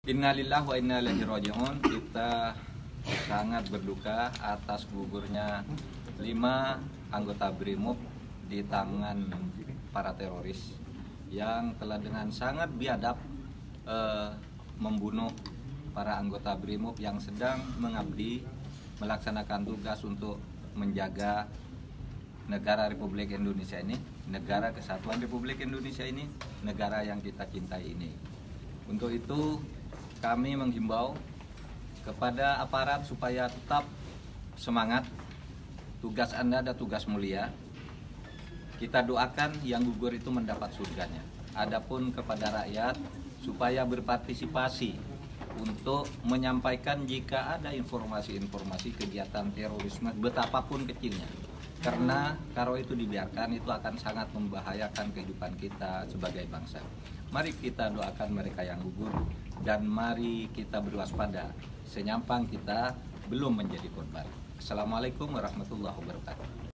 Innalillahi wa inna ilaihi raji'un. Kita sangat berduka atas gugurnya 5 anggota BRIMOB di tangan para teroris yang telah dengan sangat biadab membunuh para anggota BRIMOB yang sedang mengabdi melaksanakan tugas untuk menjaga negara Republik Indonesia ini, negara kesatuan Republik Indonesia ini, negara yang kita cintai ini. Untuk itu kami menghimbau kepada aparat supaya tetap semangat. Tugas Anda adalah tugas mulia. Kita doakan yang gugur itu mendapat surganya. Adapun kepada rakyat supaya berpartisipasi untuk menyampaikan jika ada informasi-informasi kegiatan terorisme betapapun kecilnya. Karena kalau itu dibiarkan itu akan sangat membahayakan kehidupan kita sebagai bangsa. Mari kita doakan mereka yang gugur dan mari kita berwaspada senyampang kita belum menjadi korban. Assalamualaikum warahmatullahi wabarakatuh.